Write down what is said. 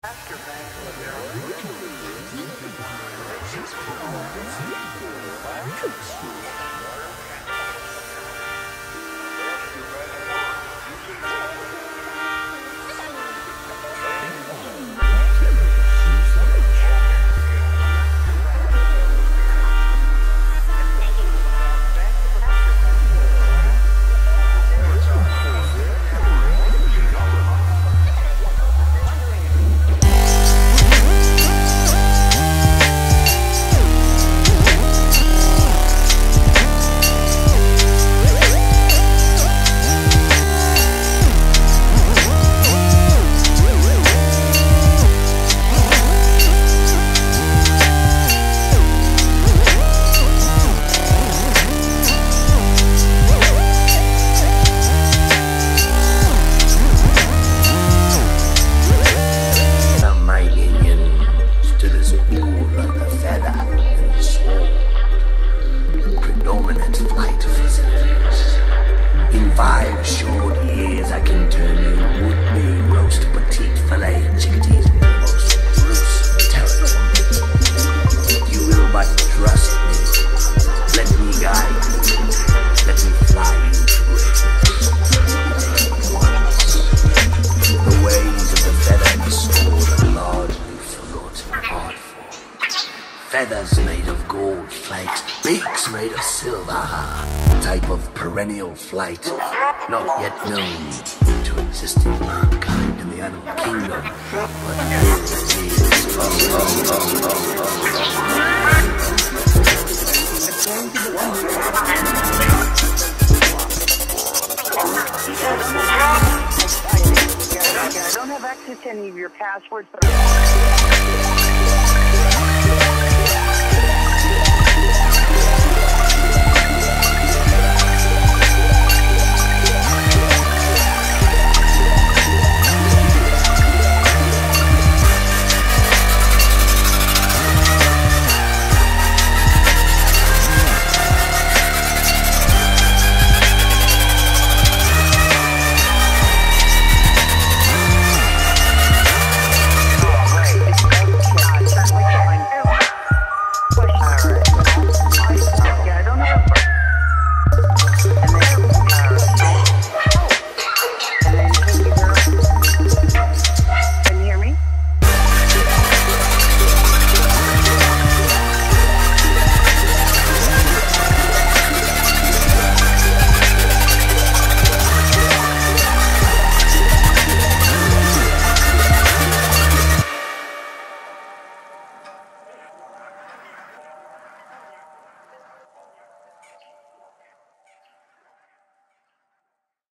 Feathers made of gold flakes, beaks made of silver, type of perennial flight, not yet known to existing mankind in the animal kingdom, but I don't have access to any of your passwords, but